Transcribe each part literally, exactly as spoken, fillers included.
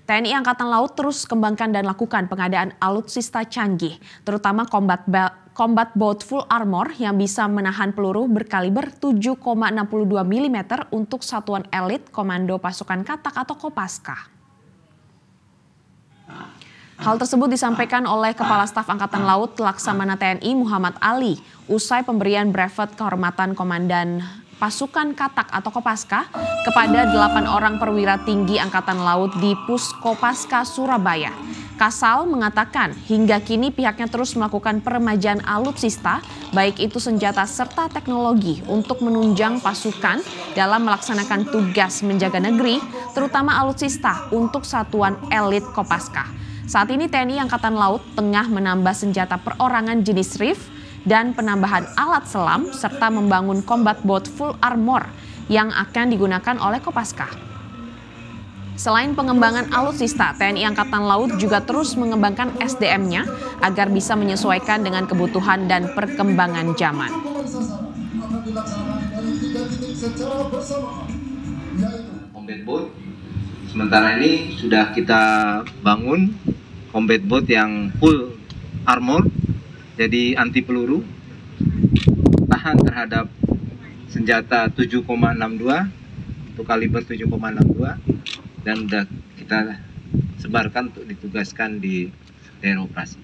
T N I Angkatan Laut terus kembangkan dan lakukan pengadaan alutsista canggih, terutama combat, combat boat full armor yang bisa menahan peluru berkaliber tujuh koma enam dua milimeter untuk satuan elit Komando Pasukan Katak atau Kopaska. Hal tersebut disampaikan oleh Kepala Staf Angkatan Laut Laksamana T N I Muhammad Ali usai pemberian brevet kehormatan Komandan Pasukan Katak atau Kopaska kepada delapan orang perwira tinggi Angkatan Laut di Pus Kopaska Surabaya. Kasal mengatakan hingga kini pihaknya terus melakukan peremajaan alutsista, baik itu senjata serta teknologi untuk menunjang pasukan dalam melaksanakan tugas menjaga negeri, terutama alutsista untuk satuan elit Kopaska. Saat ini T N I Angkatan Laut tengah menambah senjata perorangan jenis R I F dan penambahan alat selam serta membangun combat boat full armor yang akan digunakan oleh Kopaska. Selain pengembangan alutsista, T N I Angkatan Laut juga terus mengembangkan S D M-nya agar bisa menyesuaikan dengan kebutuhan dan perkembangan zaman. Combat boat, sementara ini sudah kita bangun combat boat yang full armor, jadi anti peluru, tahan terhadap senjata tujuh koma enam dua untuk kaliber tujuh koma enam dua dan sudah kita sebarkan untuk ditugaskan di daerah operasi.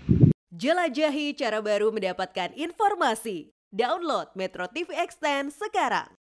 Jelajahi cara baru mendapatkan informasi. Download Metro T V Extend sekarang.